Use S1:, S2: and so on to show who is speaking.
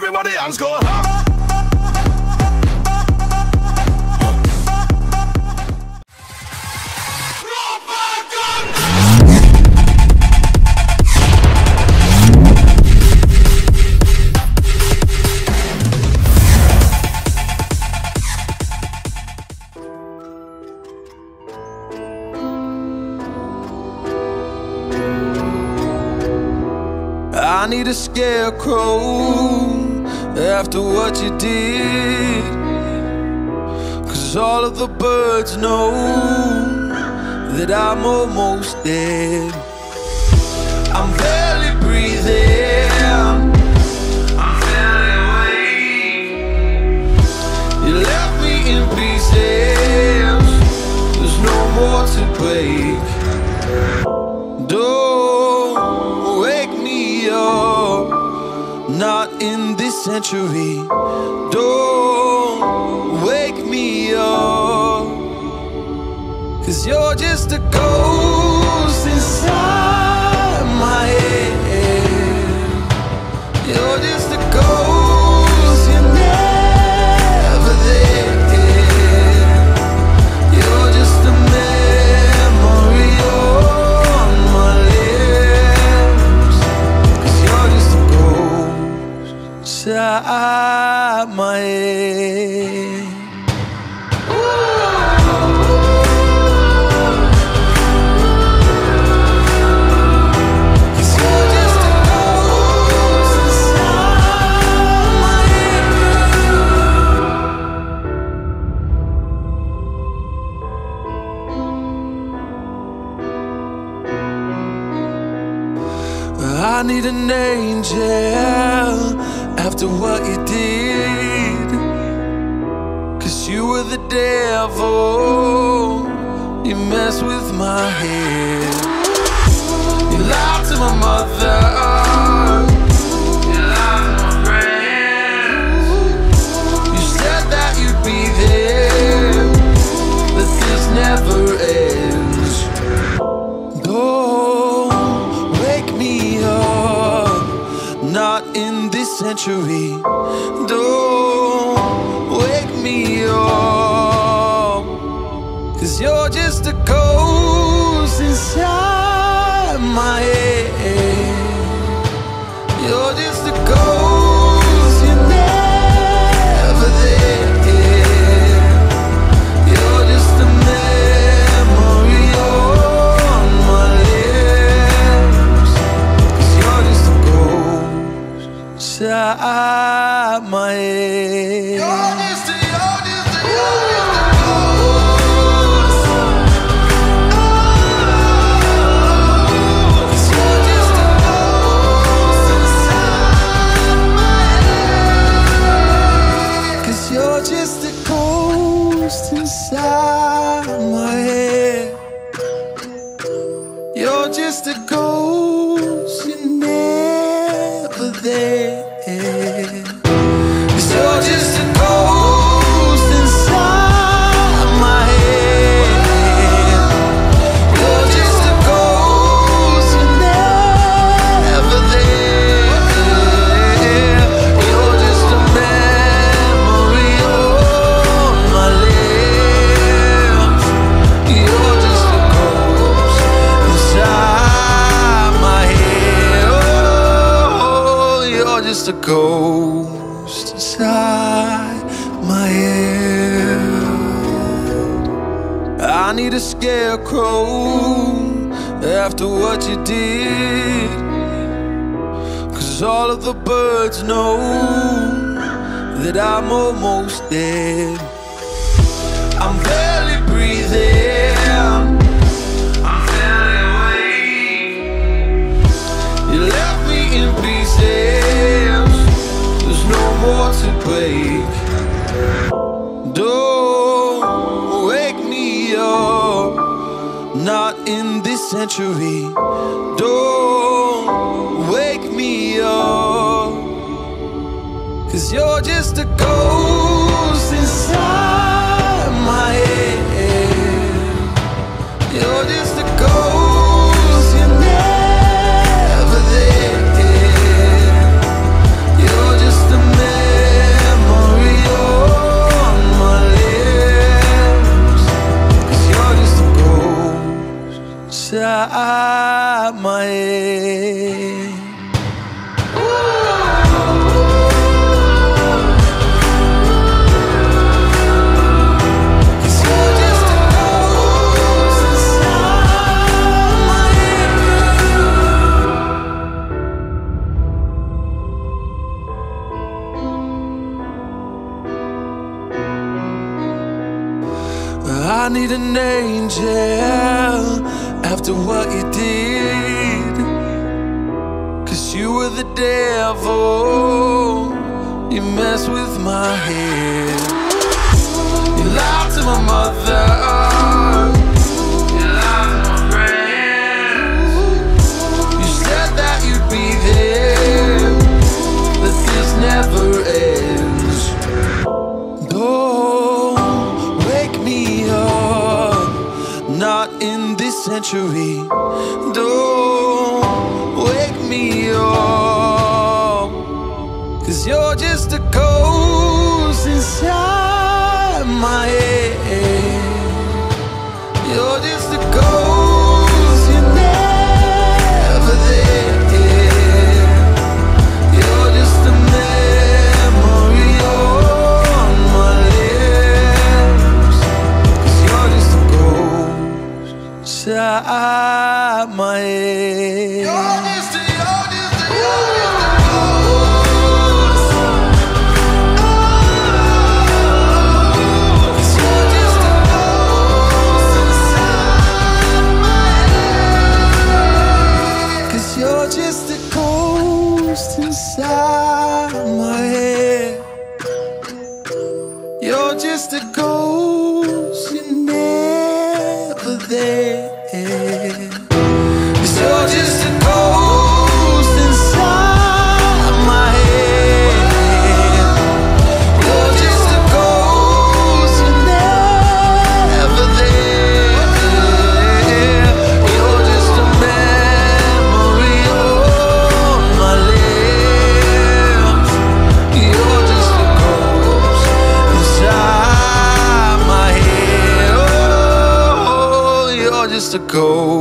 S1: everybody hands go.
S2: I need a scarecrow after what you did, 'cause all of the birds know that I'm almost dead. I'm barely breathing, I'm barely awake. You left me in pieces, there's no more to break. Don't wake me up, not in this century. Don't wake me up, 'cause you're just a ghost inside my head. You're just a ghost, you're never there. You're just a memory on my lips, 'cause you're just a ghost inside my head. I need an angel after what you did, 'cause you were the devil, you messed with my head. You lied to my mother, you lied to my friends. You said that you'd be there, but this never ends. Don't wake me up, not in this century. Don't wake me up, 'cause you're just a ghost inside my head. You're just a ghost, you're never there. You're just a memory on my lips, 'cause you're just a ghost inside my head. You're just a inside my head. You're just a ghost, you're never there. 'Cause you're just a ghost inside my head. You're just a ghost, you're never there. You're just a memory on my lips. You're just a ghost inside my head. Oh, you're just a ghost inside my head. I need a scarecrow after what you did, 'cause all of the birds know that I'm almost dead. I'm barely breathing, I'm barely awake. You left me in pieces, there's no more to break. Don't wake me up, not in this century. Don't wake me up, 'cause you're just a ghost inside my head. You're just a ghost, you're never there. You're just a inside my head. I need an angel after what you did, 'cause you were the devil, you messed with my head. You lied to my mother, you lied to my friends. You said that you'd be there, but this never ends. Don't wake me up, not in this century. Don't wake me up, 'cause you're just a ghost inside my head. You're just a ghost, you're never there. You're just a memory on my lips, 'cause you're just a ghost inside my head. You're just a You're just a ghost inside my head. You're just a ghost, you're never there. 'Cause you're just a ghost inside my head. You're just a ghost, you're never there. You're just a memory on my lips. You're just a ghost inside my head. Oh, you're just a ghost.